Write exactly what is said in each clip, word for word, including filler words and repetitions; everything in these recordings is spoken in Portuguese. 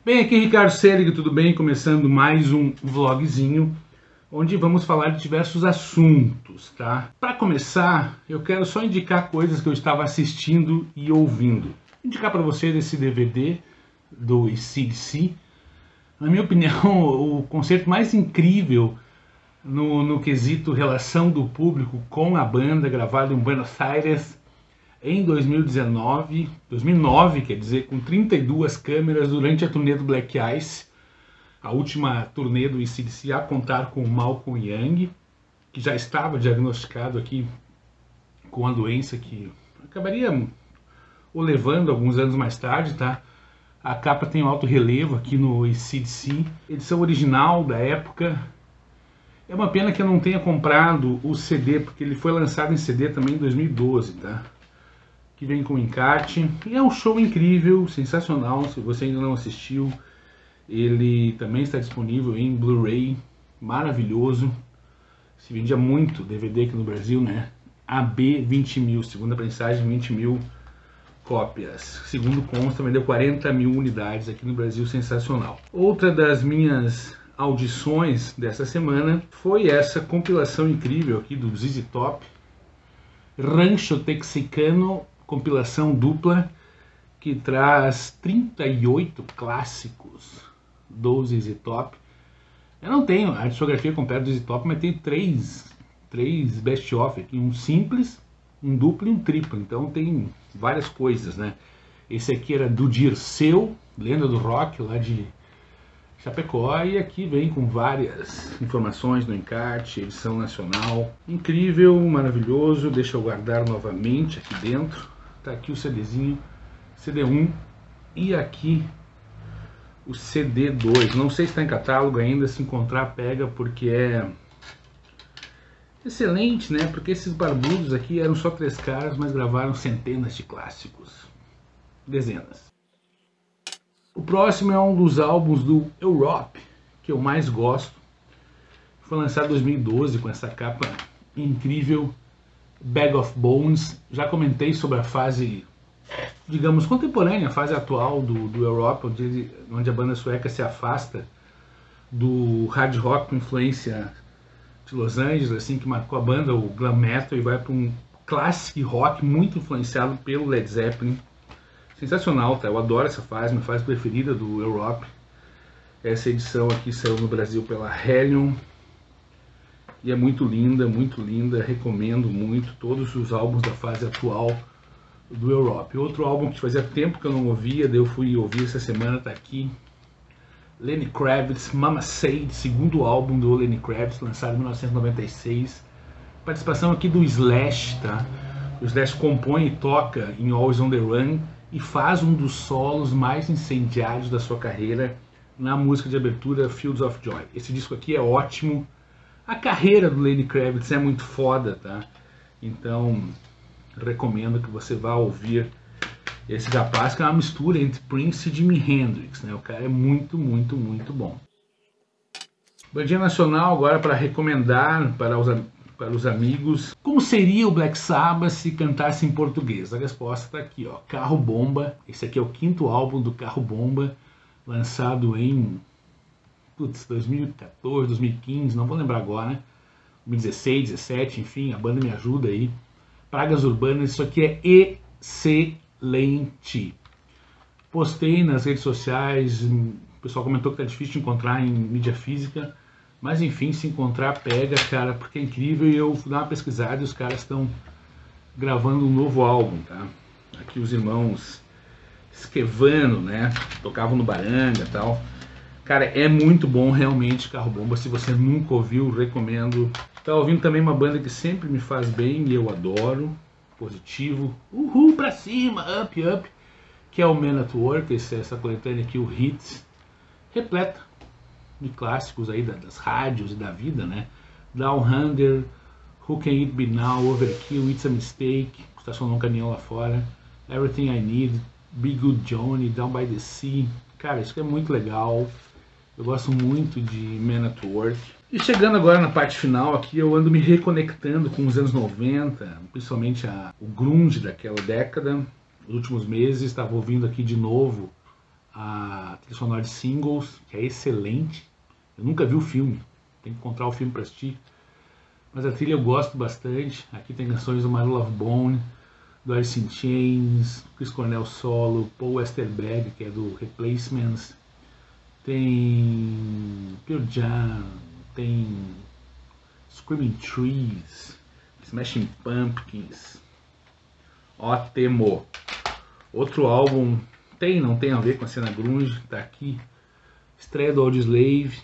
Bem, aqui é Ricardo Selig, tudo bem? Começando mais um vlogzinho, onde vamos falar de diversos assuntos, tá? Para começar, eu quero só indicar coisas que eu estava assistindo e ouvindo. Indicar para vocês esse D V D do A C D C. Na minha opinião, o concerto mais incrível no, no quesito relação do público com a banda, gravado em Buenos Aires em dois mil e dezenove, dois mil e nove, quer dizer, com trinta e duas câmeras durante a turnê do Black Ice, a última turnê do A C D C a contar com o Malcolm Young, que já estava diagnosticado aqui com a doença que acabaria o levando alguns anos mais tarde, tá? A capa tem um alto relevo aqui no A C D C, edição original da época. É uma pena que eu não tenha comprado o C D, porque ele foi lançado em C D também em dois mil e doze, tá? Que vem com encarte, e é um show incrível, sensacional. Se você ainda não assistiu, ele também está disponível em Blu-ray, maravilhoso. Se vendia muito D V D aqui no Brasil, né? A B vinte mil, segunda prensagem, vinte mil cópias. Segundo consta, vendeu quarenta mil unidades aqui no Brasil, sensacional. Outra das minhas audições dessa semana foi essa compilação incrível aqui do Z Z Top, Rancho Texicano, compilação dupla, que traz trinta e oito clássicos do Z Z Top. Eu não tenho a discografia completa do Z Z Top, mas tem três, três best-of aqui, um simples, um duplo e um triplo, então tem várias coisas, né? Esse aqui era do Dirceu, lenda do rock, lá de Chapecó, e aqui vem com várias informações no encarte, edição nacional, incrível, maravilhoso. Deixa eu guardar novamente aqui dentro. Tá aqui o CDzinho, C D um, e aqui o C D dois. Não sei se está em catálogo ainda, se encontrar pega, porque é excelente, né? Porque esses barbudos aqui eram só três caras, mas gravaram centenas de clássicos, dezenas. O próximo é um dos álbuns do Europe que eu mais gosto. Foi lançado em dois mil e doze com essa capa incrível, Bag of Bones. Já comentei sobre a fase, digamos, contemporânea, a fase atual do, do Europe, onde, onde a banda sueca se afasta do hard rock com influência de Los Angeles, assim, que marcou a banda, o glam metal, e vai para um classic rock muito influenciado pelo Led Zeppelin. Sensacional, tá? Eu adoro essa fase, minha fase preferida do Europe. Essa edição aqui saiu no Brasil pela Hellion e é muito linda, muito linda. Recomendo muito todos os álbuns da fase atual do Europe. Outro álbum que fazia tempo que eu não ouvia, daí eu fui ouvir essa semana, tá aqui. Lenny Kravitz, Mama Said, segundo álbum do Lenny Kravitz, lançado em mil novecentos e noventa e seis. Participação aqui do Slash, tá? O Slash compõe e toca em Always on the Run e faz um dos solos mais incendiários da sua carreira na música de abertura Fields of Joy. Esse disco aqui é ótimo. A carreira do Lenny Kravitz é muito foda, tá? Então, recomendo que você vá ouvir esse rapaz, que é uma mistura entre Prince e Jimi Hendrix, né? O cara é muito, muito, muito bom. Bandinha nacional agora para recomendar para os para os amigos. Como seria o Black Sabbath se cantasse em português? A resposta está aqui, ó. Carro Bomba. Esse aqui é o quinto álbum do Carro Bomba, lançado em putz, dois mil e quatorze, dois mil e quinze, não vou lembrar agora, né? dois mil e dezesseis, dezessete, enfim, a banda me ajuda aí. Pragas Urbanas, isso aqui é excelente. Postei nas redes sociais, o pessoal comentou que tá difícil de encontrar em mídia física. Mas enfim, se encontrar, pega, cara, porque é incrível. E eu fui dar uma pesquisada e os caras estão gravando um novo álbum, tá? Aqui os irmãos Esquevano, né? Tocavam no Baranga e tal. Cara, é muito bom realmente Carro Bomba. Se você nunca ouviu, recomendo. Tá ouvindo também uma banda que sempre me faz bem e eu adoro. Positivo. Uhul, pra cima, up, up. Que é o Man at Work, essa coletânea aqui, o Hits. Repleta de clássicos aí das rádios e da vida, né? Down Under, Who Can It Be Now, Overkill, It's a Mistake, Estacionou um Caminhão Lá Fora, Everything I Need, Be Good Johnny, Down by the Sea. Cara, isso é muito legal. Eu gosto muito de Man at Work. E chegando agora na parte final aqui, eu ando me reconectando com os anos noventa, principalmente a, o grunge daquela década. Nos últimos meses estava ouvindo aqui de novo a trilha sonora de Singles, que é excelente. Eu nunca vi o filme, tem que encontrar o filme para assistir. Mas a trilha eu gosto bastante. Aqui tem canções do My Love Bone, do Alice in Chains, Chris Cornell solo, Paul Westerberg, que é do Replacements. Tem Pearl Jam, tem Screaming Trees, Smashing Pumpkins. Ó, temo. Outro álbum, tem, não tem a ver com a cena grunge, tá aqui. Estreia do Audioslave.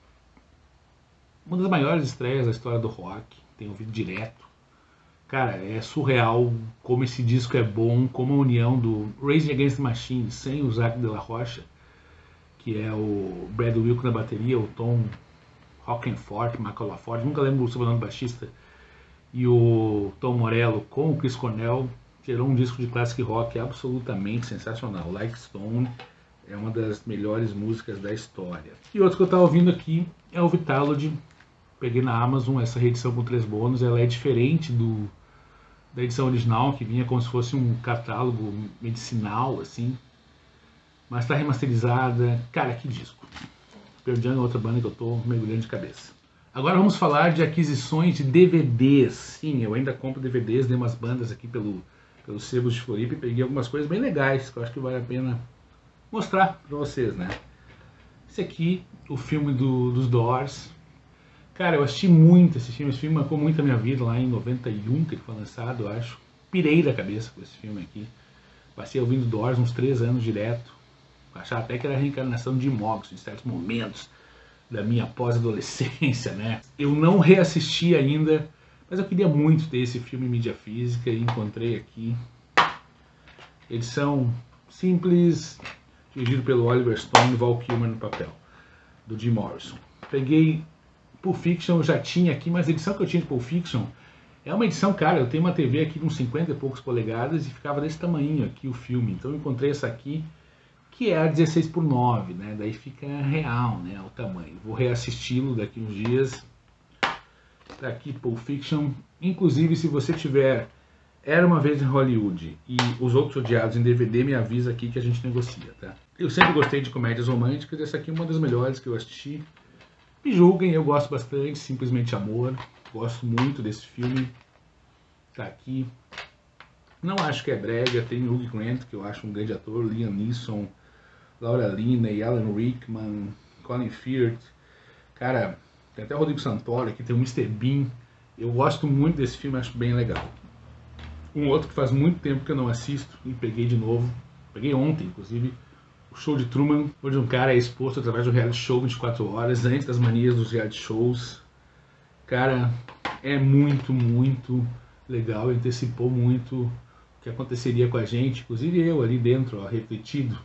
Uma das maiores estreias da história do rock, tenho ouvido direto. Cara, é surreal como esse disco é bom, como a união do Rage Against the Machine sem o Zac de la Rocha, que é o Brad Wilk na bateria, o Tom Hockenford, McAuliford, nunca lembro o sobrenome do baixista, e o Tom Morello com o Chris Cornell, gerou um disco de classic rock absolutamente sensacional. Like Stone é uma das melhores músicas da história. E outro que eu estava ouvindo aqui é o Vitalogy. Peguei na Amazon essa reedição com três bônus. Ela é diferente do, da edição original, que vinha como se fosse um catálogo medicinal, assim. Mas está remasterizada. Cara, que disco. Pearl Jam é outra banda que eu estou mergulhando de cabeça. Agora vamos falar de aquisições de D V Ds. Sim, eu ainda compro D V Ds, dei umas bandas aqui pelo, pelos sebos de Floripa e peguei algumas coisas bem legais, que eu acho que vale a pena mostrar para vocês, né? Esse aqui, o filme do, dos Doors. Cara, eu assisti muito esse filme, esse filme marcou muito a minha vida lá em noventa e um, que ele foi lançado, eu acho. Pirei da cabeça com esse filme aqui. Passei ouvindo Doors uns três anos direto. Achava até que era a reencarnação de Morrison em certos momentos da minha pós-adolescência, né? Eu não reassisti ainda, mas eu queria muito ter esse filme em mídia física e encontrei aqui. Edição simples, dirigido pelo Oliver Stone e Val Kilmer no papel, do Jim Morrison. Peguei Pulp Fiction, eu já tinha aqui, mas a edição que eu tinha de Pulp Fiction é uma edição, cara, eu tenho uma T V aqui de uns cinquenta e poucos polegadas e ficava desse tamanho aqui o filme, então eu encontrei essa aqui, que é a dezesseis por nove, né, daí fica real, né, o tamanho. Vou reassisti-lo daqui uns dias. Tá aqui Pulp Fiction, inclusive se você tiver Era Uma Vez em Hollywood e Os Outros Odiados em D V D, me avisa aqui que a gente negocia, tá? Eu sempre gostei de comédias românticas, essa aqui é uma das melhores que eu assisti. Me julguem, eu gosto bastante, Simplesmente Amor, gosto muito desse filme, tá aqui. Não acho que é brega, tem Hugh Grant, que eu acho um grande ator, Liam Neeson, Laura Linney, Alan Rickman, Colin Firth, cara, tem até o Rodrigo Santoro aqui, tem o mister Bean, eu gosto muito desse filme, acho bem legal. Um outro que faz muito tempo que eu não assisto, e peguei de novo, peguei ontem inclusive, o Show de Truman, onde um cara é exposto através do reality show vinte e quatro horas, antes das manias dos reality shows. Cara, é muito, muito legal, ele antecipou muito o que aconteceria com a gente, inclusive eu ali dentro, ó, refletido.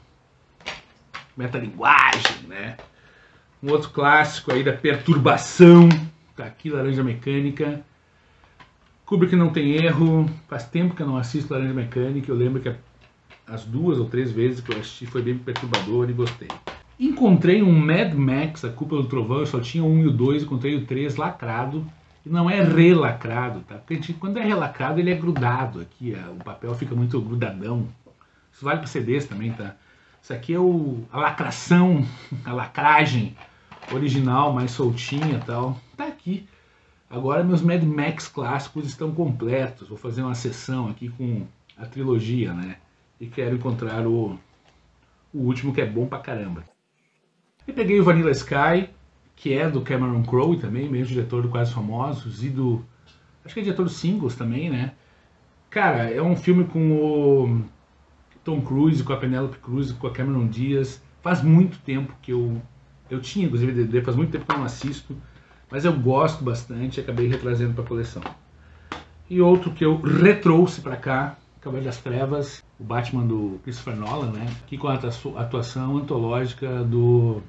Metalinguagem, né? Um outro clássico aí da perturbação, tá aqui, Laranja Mecânica. Kubrick Não Tem Erro, faz tempo que eu não assisto Laranja Mecânica, eu lembro que as duas ou três vezes que eu assisti foi bem perturbador e gostei. Encontrei um Mad Max, A Culpa do Trovão, eu só tinha um e o dois, encontrei o três lacrado, e não é relacrado, tá? Porque a gente, quando é relacrado ele é grudado aqui, o papel fica muito grudadão. Isso vale para C Ds também, tá? Isso aqui é o, a lacração, a lacragem original, mais soltinha e tal, tá aqui. Agora meus Mad Max clássicos estão completos, vou fazer uma sessão aqui com a trilogia, né? E quero encontrar o, o último, que é bom pra caramba. E peguei o Vanilla Sky, que é do Cameron Crowe também, mesmo diretor do Quase Famosos, e do... acho que é diretor dos Singles também, né? Cara, é um filme com o Tom Cruise, com a Penélope Cruz, com a Cameron Diaz. Faz muito tempo que eu... eu tinha, inclusive, D V D, faz muito tempo que eu não assisto, mas eu gosto bastante e acabei retrazendo pra coleção. E outro que eu retrouxe pra cá, Cavaleiro das Trevas, o Batman do Christopher Nolan, né? Aqui com a atuação antológica do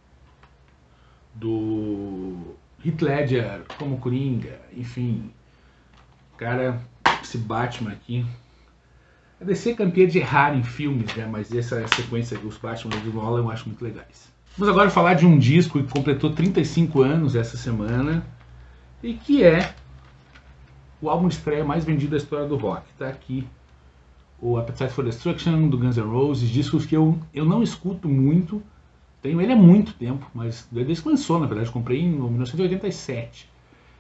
do Heath Ledger como Coringa, enfim, cara, esse Batman aqui. A D C é campeã de errar em filmes, né? Mas essa sequência dos Batman do Nolan eu acho muito legais. Vamos agora falar de um disco que completou trinta e cinco anos essa semana e que é o álbum de estreia mais vendido da história do rock. Tá aqui o Appetite for Destruction do Guns N' Roses, discos que eu, eu não escuto muito, tenho ele há muito tempo, mas desde que lançou, na verdade, comprei em mil novecentos e oitenta e sete,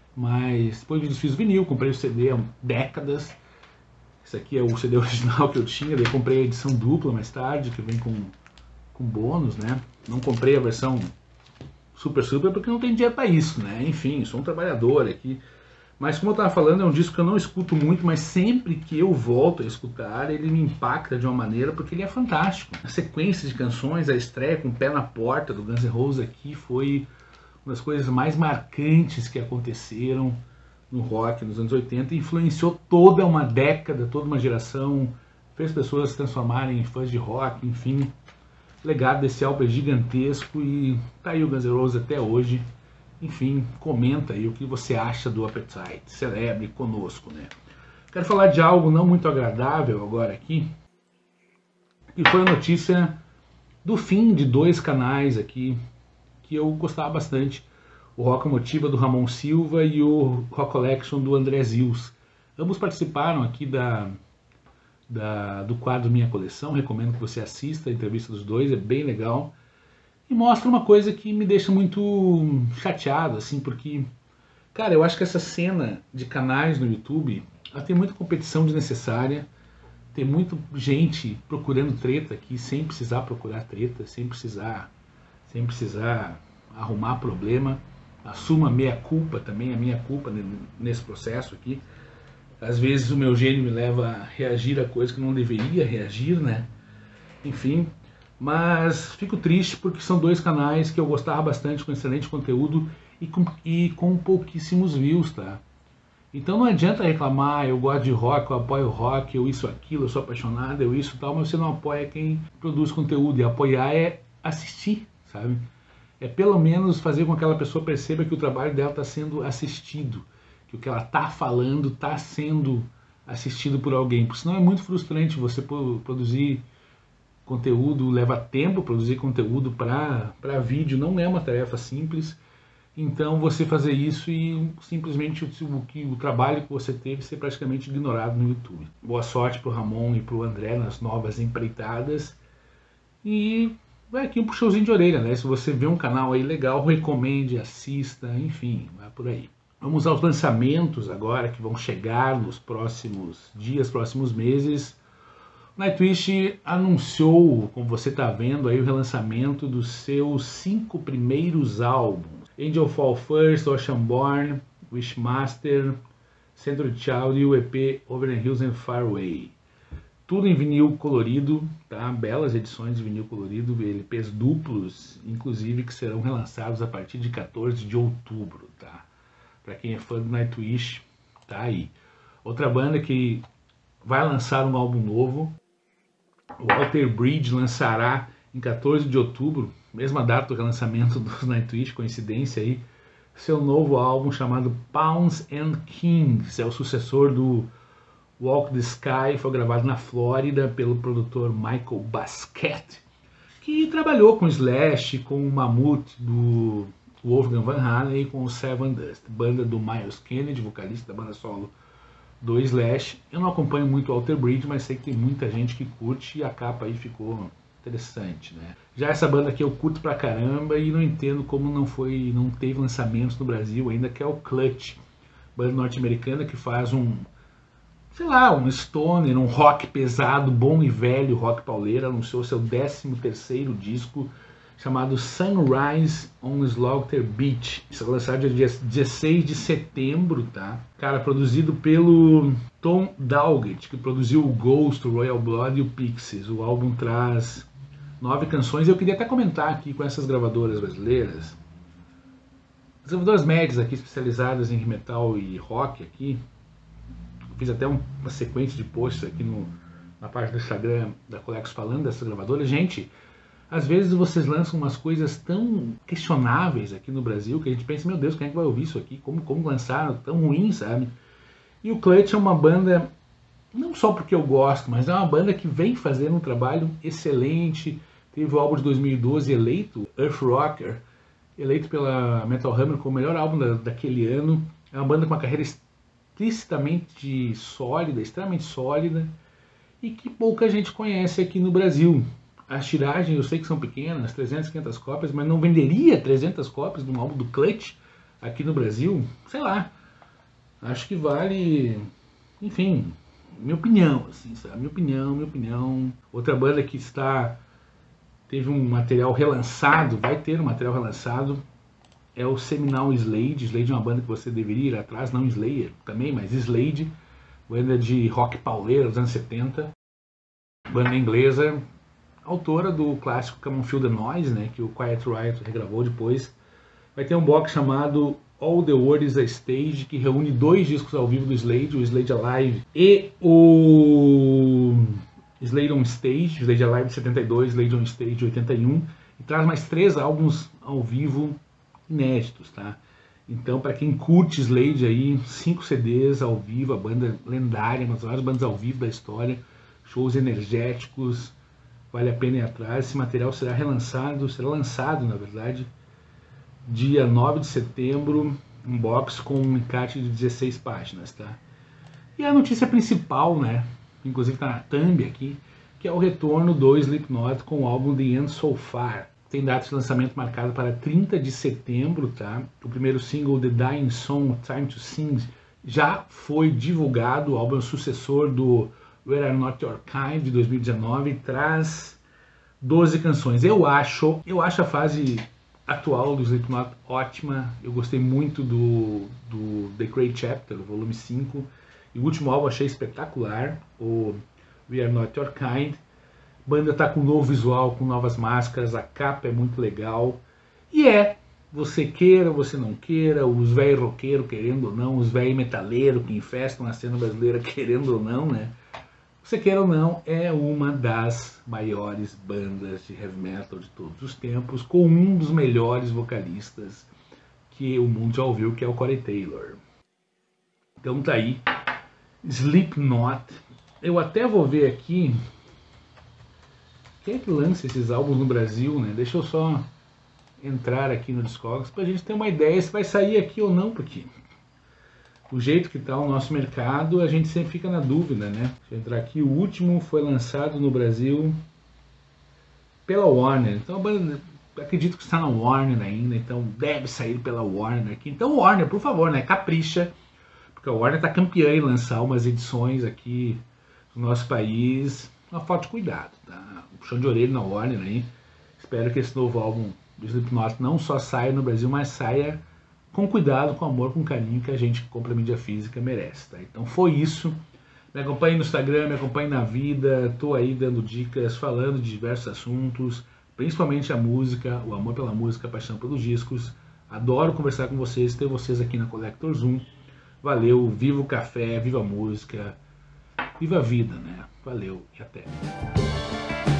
mas depois eu desfiz o vinil, comprei o C D há décadas. Esse aqui é o C D original que eu tinha, daí comprei a edição dupla mais tarde, que vem com, com bônus, né? Não comprei a versão super super porque não tem dinheiro para isso, né? Enfim, sou um trabalhador aqui. Mas como eu estava falando, é um disco que eu não escuto muito, mas sempre que eu volto a escutar, ele me impacta de uma maneira, porque ele é fantástico. A sequência de canções, a estreia com o Pé na Porta do Guns N' Roses aqui foi uma das coisas mais marcantes que aconteceram no rock nos anos oitenta, e influenciou toda uma década, toda uma geração, fez pessoas se transformarem em fãs de rock, enfim. O legado desse álbum é gigantesco e tá aí o Guns N' Roses até hoje. Enfim, comenta aí o que você acha do Appetite, celebre conosco, né? Quero falar de algo não muito agradável agora aqui, que foi a notícia do fim de dois canais aqui que eu gostava bastante, o Rock Motiva do Ramon Silva e o Rock Collection do André Zils. Ambos participaram aqui da, da, do quadro Minha Coleção, recomendo que você assista a entrevista dos dois, é bem legal. E mostra uma coisa que me deixa muito chateado, assim, porque, cara, eu acho que essa cena de canais no YouTube, ela tem muita competição desnecessária, tem muita gente procurando treta aqui, sem precisar procurar treta, sem precisar, sem precisar arrumar problema. Assuma a minha culpa também, a minha culpa nesse processo aqui. Às vezes o meu gênio me leva a reagir a coisas que não deveria reagir, né? Enfim... Mas fico triste porque são dois canais que eu gostava bastante, com excelente conteúdo e com, e com pouquíssimos views, tá? Então não adianta reclamar, eu gosto de rock, eu apoio rock, eu isso, aquilo, eu sou apaixonado, eu isso tal, mas você não apoia quem produz conteúdo. E apoiar é assistir, sabe? É pelo menos fazer com que aquela pessoa perceba que o trabalho dela está sendo assistido, que o que ela está falando está sendo assistido por alguém, porque senão é muito frustrante você produzir conteúdo, leva tempo produzir conteúdo para para vídeo, não é uma tarefa simples, então você fazer isso e simplesmente o, que, o trabalho que você teve ser praticamente ignorado no YouTube. Boa sorte para o Ramon e para o André nas novas empreitadas, e vai aqui um puxãozinho de orelha, né? Se você vê um canal aí legal, recomende, assista, enfim, vai por aí. Vamos aos lançamentos agora que vão chegar nos próximos dias, próximos meses. Nightwish anunciou, como você está vendo aí, o relançamento dos seus cinco primeiros álbuns: Angel Fall First, Oceanborn, Wishmaster, Century Child e o E P Over the Hills and Far Away. Tudo em vinil colorido, tá? Belas edições de vinil colorido, L Ps duplos, inclusive, que serão relançados a partir de quatorze de outubro, tá? Para quem é fã do Nightwish, tá aí. Outra banda que vai lançar um álbum novo, o Alter Bridge, lançará em quatorze de outubro, mesma data do relançamento dos Nightwish, coincidência aí, seu novo álbum chamado Pawns and Kings, é o sucessor do Walk the Sky, foi gravado na Flórida pelo produtor Michael Basquet, que trabalhou com Slash, com o Mammoth do Wolfgang Van Halen e com o Seven Dust, banda do Myles Kennedy, vocalista da banda solo do Slash. Eu não acompanho muito o Alter Bridge, mas sei que tem muita gente que curte e a capa aí ficou interessante, né? Já essa banda aqui eu curto pra caramba e não entendo como não foi, não teve lançamentos no Brasil ainda, que é o Clutch, banda norte-americana que faz um, sei lá, um stoner, um rock pesado, bom e velho, rock pauleira. Anunciou seu décimo terceiro disco, chamado Sunrise on Slaughter Beach. Isso vai lançar dia dezesseis de setembro, tá? Cara, produzido pelo Tom Dalgett, que produziu o Ghost, o Royal Blood e o Pixies. O álbum traz nove canções. Eu queria até comentar aqui com essas gravadoras brasileiras, as gravadoras médias aqui, especializadas em metal e rock aqui. Eu fiz até um, uma sequência de posts aqui no, na página do Instagram da Colex falando dessas gravadoras. Gente, às vezes vocês lançam umas coisas tão questionáveis aqui no Brasil que a gente pensa, meu Deus, quem é que vai ouvir isso aqui? Como, como lançaram? Tão ruim, sabe? E o Clutch é uma banda, não só porque eu gosto, mas é uma banda que vem fazendo um trabalho excelente. Teve o álbum de dois mil e doze eleito, Earth Rocker, eleito pela Metal Hammer como o melhor álbum da, daquele ano. É uma banda com uma carreira explicitamente sólida, extremamente sólida. e que pouca gente conhece aqui no Brasil. As tiragens eu sei que são pequenas, trezentas, quinhentas cópias, mas não venderia trezentas cópias de um álbum do Clutch aqui no Brasil? Sei lá. Acho que vale, enfim, minha opinião, assim, sabe? Minha opinião, minha opinião. Outra banda que está, teve um material relançado, vai ter um material relançado, é o seminal Slade. Slade é uma banda que você deveria ir atrás, não Slayer também, mas Slade, banda de rock pauleiro dos anos setenta, banda inglesa, autora do clássico Come On Feel the Noise, né, que o Quiet Riot regravou depois. Vai ter um box chamado All the World is a Stage, que reúne dois discos ao vivo do Slade, o Slade Alive e o Slade on Stage, Slade Alive de setenta e dois, Slade on Stage de oitenta e um, e traz mais três álbuns ao vivo inéditos, tá? Então, para quem curte Slade aí, cinco C Ds ao vivo, a banda lendária, uma das maiores bandas ao vivo da história, shows energéticos, vale a pena ir atrás. Esse material será relançado, será lançado, na verdade, dia nove de setembro, um box com um encarte de dezesseis páginas, tá? E a notícia principal, né, inclusive está na thumb aqui, que é o retorno do Slipknot com o álbum The End So Far. Tem data de lançamento marcada para trinta de setembro, tá? O primeiro single, The Dying Song, Time to Sing, já foi divulgado. O álbum é o sucessor do Where Are Not Your Kind, de dois mil e dezenove, traz doze canções. Eu acho, eu acho a fase atual do Slipknot ótima. Eu gostei muito do, do The Great Chapter, volume cinco, e o último álbum achei espetacular, o We Are Not Your Kind. A banda tá com um novo visual, com novas máscaras, a capa é muito legal. E é, você queira, você não queira, os velhos roqueiros querendo ou não, os velhos metaleiros que infestam a cena brasileira querendo ou não, né? Você queira ou não, é uma das maiores bandas de heavy metal de todos os tempos, com um dos melhores vocalistas que o mundo já ouviu, que é o Corey Taylor. Então tá aí, Slipknot. Eu até vou ver aqui quem é que lança esses álbuns no Brasil, né? Deixa eu só entrar aqui no Discogs pra gente ter uma ideia se vai sair aqui ou não, porque o jeito que está o nosso mercado, a gente sempre fica na dúvida, né? Deixa eu entrar aqui, o último foi lançado no Brasil pela Warner. Então a banda, acredito que está na Warner ainda, então deve sair pela Warner aqui. Então Warner, por favor, né? Capricha, porque a Warner está campeã em lançar umas edições aqui no nosso país. Uma falta de cuidado, tá? Um puxão de orelha na Warner aí. Espero que esse novo álbum do Slipknot não só saia no Brasil, mas saia com cuidado, com amor, com carinho que a gente que compra mídia física merece, tá? Então foi isso. Me acompanhe no Instagram, me acompanhe na vida. Tô aí dando dicas, falando de diversos assuntos, principalmente a música, o amor pela música, a paixão pelos discos. Adoro conversar com vocês, ter vocês aqui na Collector Zoom. Valeu, viva o café, viva a música, viva a vida, né? Valeu e até.